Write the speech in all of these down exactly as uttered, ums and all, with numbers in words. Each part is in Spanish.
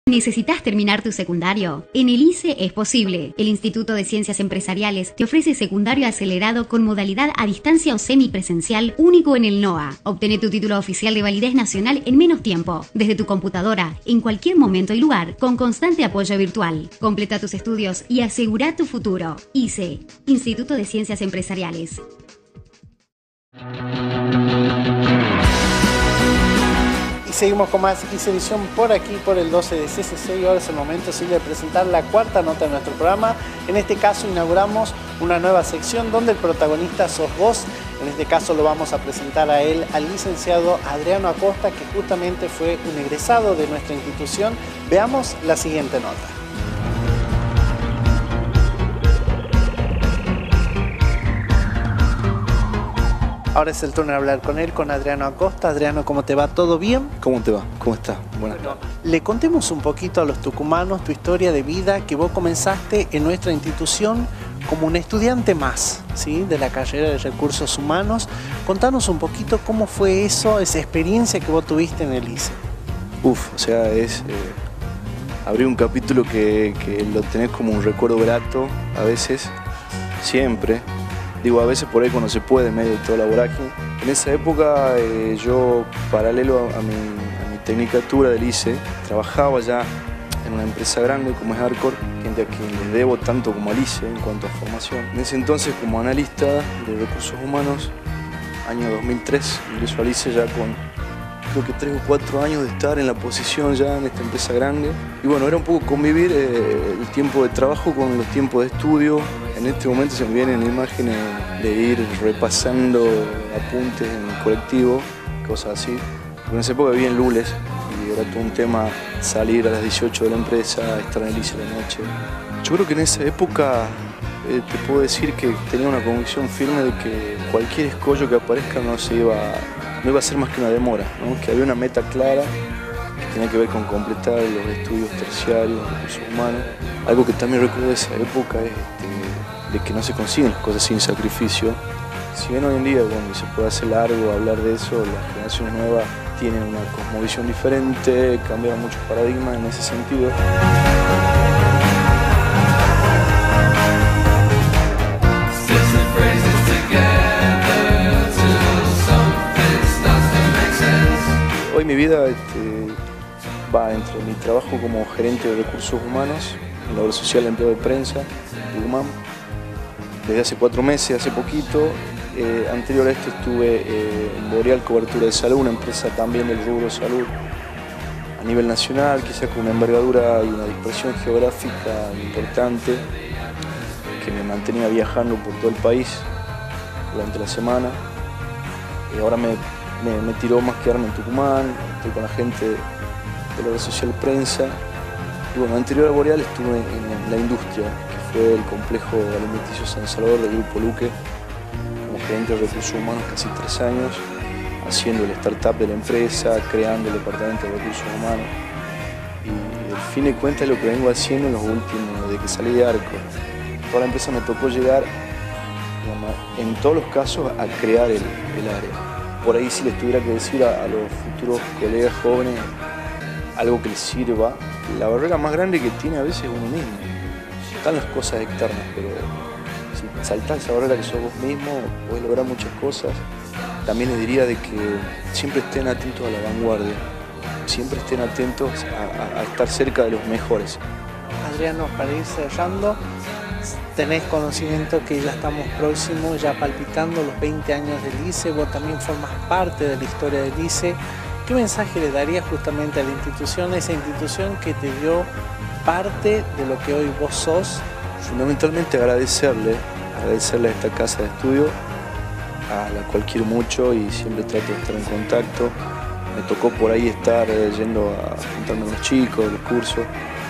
¿Necesitas terminar tu secundario? En el I C E es posible. El Instituto de Ciencias Empresariales te ofrece secundario acelerado con modalidad a distancia o semipresencial único en el N O A. Obtené tu título oficial de validez nacional en menos tiempo, desde tu computadora, en cualquier momento y lugar, con constante apoyo virtual. Completa tus estudios y asegura tu futuro. I C E, Instituto de Ciencias Empresariales. Y seguimos con más I C E Edición por aquí, por el doce de C C C, y ahora es el momento sí, de presentar la cuarta nota de nuestro programa. En este caso inauguramos una nueva sección donde el protagonista sos vos. En este caso lo vamos a presentar a él, al licenciado Adriano Acosta, que justamente fue un egresado de nuestra institución. Veamos la siguiente nota. Ahora es el turno de hablar con él, con Adriano Acosta. Adriano, ¿cómo te va? ¿Todo bien? ¿Cómo te va? ¿Cómo estás? Buenas bueno, tardes. Le contemos un poquito a los tucumanos tu historia de vida, que vos comenzaste en nuestra institución como un estudiante más, ¿sí?, de la carrera de Recursos Humanos. Contanos un poquito cómo fue eso, esa experiencia que vos tuviste en el I C E. Uf, o sea, es eh, abrir un capítulo que, que lo tenés como un recuerdo grato, a veces, siempre. Digo, a veces por ahí cuando se puede, en medio de toda la vorágine. En esa época eh, yo, paralelo a mi, a mi tecnicatura del I C E, trabajaba ya en una empresa grande como es Arcor, gente a quien les debo tanto como al I C E en cuanto a formación. En ese entonces, como analista de recursos humanos, año dos mil tres, ingreso al I C E ya con creo que tres o cuatro años de estar en la posición ya en esta empresa grande. Y bueno, era un poco convivir eh, el tiempo de trabajo con los tiempos de estudio. En este momento se me vienen imágenes de ir repasando apuntes en el colectivo, cosas así. Porque en esa época vivía en Lules y era todo un tema salir a las dieciocho de la empresa, estar en el I C E a la noche. Yo creo que en esa época eh, te puedo decir que tenía una convicción firme de que cualquier escollo que aparezca no se iba a, no iba a ser más que una demora, ¿no? Que había una meta clara que tenía que ver con completar los estudios terciarios de recursos humanos. Algo que también recuerdo de esa época es este, de que no se consiguen las cosas sin sacrificio. Si bien hoy en día, bueno, se puede hacer largo hablar de eso, las generaciones nuevas tienen una cosmovisión diferente, cambiaron muchos paradigmas en ese sentido. Hoy mi vida este, va entre mi trabajo como gerente de recursos humanos en la obra social de empleo de prensa, Tucumán, desde hace cuatro meses, hace poquito. Eh, anterior a esto estuve eh, en Boreal Cobertura de Salud, una empresa también del rubro salud a nivel nacional, quizás con una envergadura y una dispersión geográfica importante, que me mantenía viajando por todo el país durante la semana. Y ahora me, me, me tiró más quedarme en Tucumán, estoy con la gente de la obra social prensa. Y bueno, anterior a Boreal estuve en, en la industria, que fue el complejo alimenticio San Salvador del Grupo Luque, como gerente de recursos humanos casi tres años, haciendo el startup de la empresa, creando el departamento de recursos humanos. Y al fin de cuentas lo que vengo haciendo en los últimos, de que salí de Arco. Toda la empresa me tocó llegar, digamos, en todos los casos, a crear el, el área. Por ahí si les tuviera que decir a, a los futuros colegas jóvenes algo que les sirva, la barrera más grande que tiene a veces es uno mismo. Están las cosas externas, pero si saltás esa barrera que sos vos mismo, podés lograr muchas cosas. También les diría de que siempre estén atentos a la vanguardia, siempre estén atentos a, a, a estar cerca de los mejores. Adriano, para ir cerrando, tenés conocimiento que ya estamos próximos, ya palpitando los veinte años del I C E, vos también formas parte de la historia del I C E. ¿Qué mensaje le darías justamente a la institución, esa institución que te dio parte de lo que hoy vos sos? Fundamentalmente agradecerle, agradecerle a esta casa de estudio, a la cual quiero mucho y siempre trato de estar en contacto. Me tocó por ahí estar eh, yendo a juntarme con los chicos, los cursos.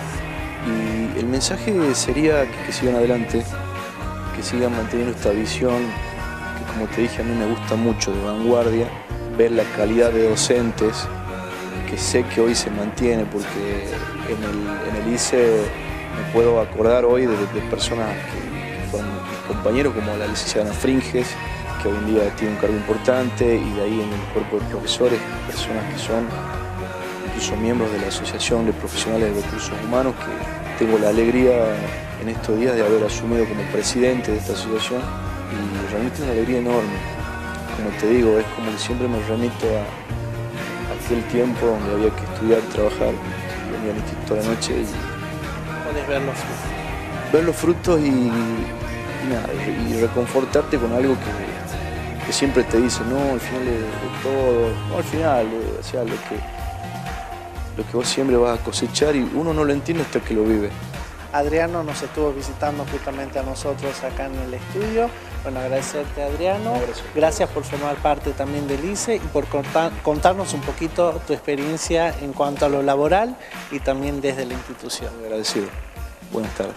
Y el mensaje sería que, que sigan adelante, que sigan manteniendo esta visión, que como te dije a mí me gusta mucho, de vanguardia, ver la calidad de docentes, que sé que hoy se mantiene, porque en el, en el I C E me puedo acordar hoy de, de personas que, que fueron mis compañeros, como la licenciada Ana Fringes, que hoy en día tiene un cargo importante, y de ahí en el cuerpo de profesores, personas que son incluso miembros de la Asociación de Profesionales de Recursos Humanos, que tengo la alegría en estos días de haber asumido como presidente de esta asociación, y realmente es una alegría enorme. Como te digo, es como que siempre me remito a, a aquel tiempo donde había que estudiar, trabajar, venía al instituto a la noche y podés ver los frutos. Ver los frutos y, y, nada, y reconfortarte con algo que, que siempre te dice, no, al final de, de todo, no al final, eh, o sea, lo que, lo que vos siempre vas a cosechar, y uno no lo entiende hasta que lo vive. Adriano nos estuvo visitando justamente a nosotros acá en el estudio. Bueno, agradecerte, Adriano. Gracias. Gracias por formar parte también del I C E y por contar, contarnos un poquito tu experiencia en cuanto a lo laboral y también desde la institución. Muy agradecido. Buenas tardes.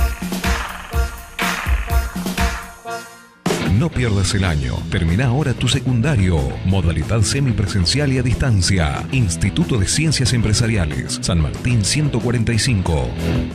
No pierdas el año. Termina ahora tu secundario. Modalidad semipresencial y a distancia. Instituto de Ciencias Empresariales. San Martín ciento cuarenta y cinco.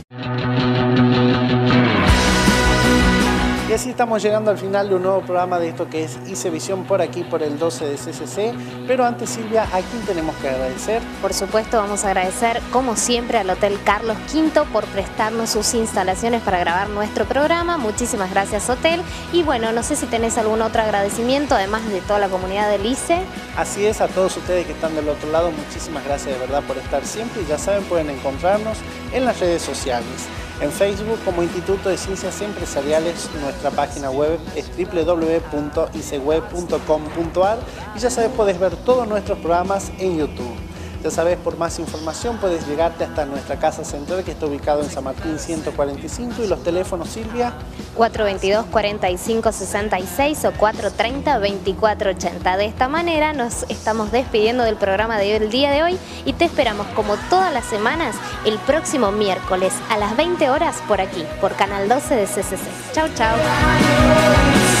Y así estamos llegando al final de un nuevo programa de esto que es I C E Visión, por aquí, por el doce de C C C. Pero antes, Silvia, ¿a quién tenemos que agradecer? Por supuesto, vamos a agradecer, como siempre, al Hotel Carlos Quinto por prestarnos sus instalaciones para grabar nuestro programa. Muchísimas gracias, Hotel. Y bueno, no sé si tenés algún otro agradecimiento, además de toda la comunidad del I C E. Así es, a todos ustedes que están del otro lado, muchísimas gracias de verdad por estar siempre. Y ya saben, pueden encontrarnos en las redes sociales. En Facebook como Instituto de Ciencias Empresariales, nuestra página web es doble u doble u doble u punto i c e web punto com punto a r y ya sabes, puedes ver todos nuestros programas en YouTube. Ya sabes, por más información puedes llegarte hasta nuestra casa central que está ubicado en San Martín ciento cuarenta y cinco, y los teléfonos, Silvia. cuatro veintidós, cuarenta y cinco, sesenta y seis o cuatro treinta, veinticuatro ochenta. De esta manera nos estamos despidiendo del programa del día de hoy y te esperamos como todas las semanas el próximo miércoles a las veinte horas por aquí, por Canal doce de C C C. Chau, chau.